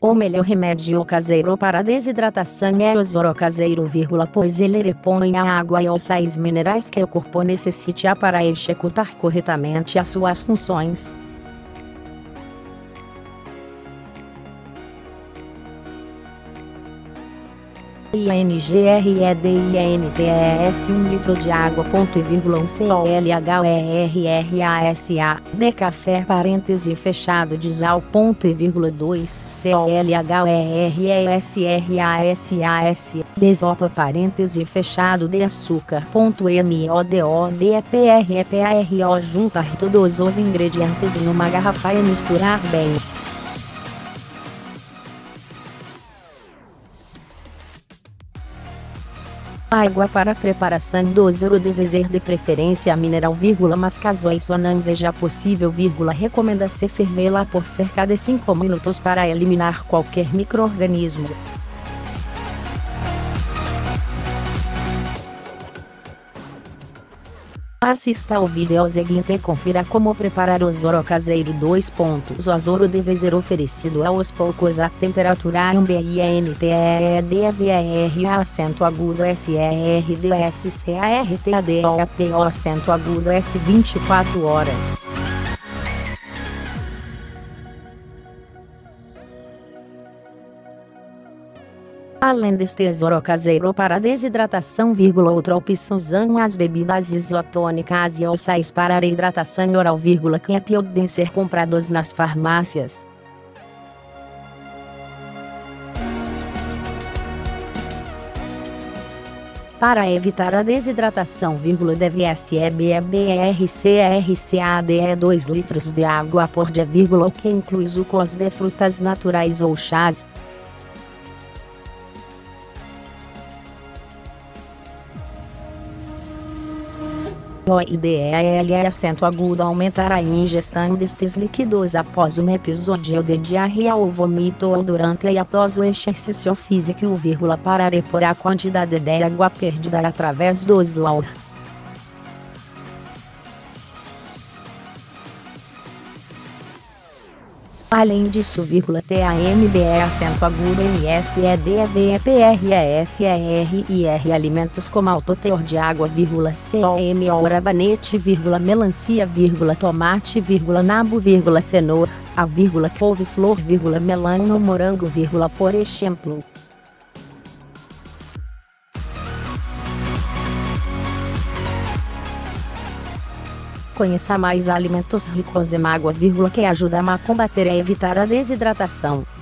O melhor remédio caseiro para desidratação é o soro caseiro, pois ele repõe a água e os sais minerais que o corpo necessita para executar corretamente as suas funções. INGREDINTES 1 litro de água, 1 COLHERRASA, de café, parêntese fechado, de sal, 2 COLHERRESRASAS, de sopa, parêntese fechado, de açúcar, MODODEPREPARO. Juntar todos os ingredientes em uma garrafa e misturar bem. Água para preparação do soro deve ser de preferência mineral, mas caso isso não seja possível, recomenda-se fervê-la por cerca de 5 minutos para eliminar qualquer micro-organismo. Assista ao vídeo seguinte e confira como preparar o soro caseiro. 2 pontos. O soro deve ser oferecido aos poucos a temperatura ambiente. Acento agudo SERDSCARTADOAPO acento agudo S 24 horas. Além deste soro caseiro para desidratação, outra opção são as bebidas isotônicas e os sais para hidratação oral, que podem ser comprados nas farmácias. Para evitar a desidratação, deve-se beber CRCADE 2 litros de água por dia, o que inclui sucos de frutas naturais ou chás. O ideal é acento agudo aumentar a ingestão destes líquidos após um episódio de diarreia ou vômito ou durante e após o exercício físico, para repor a quantidade de água perdida através do suor. Além disso, TAMBE acento agudo MSEDVEPREFERIR alimentos com alto teor de água, COMO rabanete, melancia, tomate, nabo, cenoura, couve-flor, melão, morango, por exemplo. Conheça mais alimentos ricos em água, que ajudam a combater e evitar a desidratação.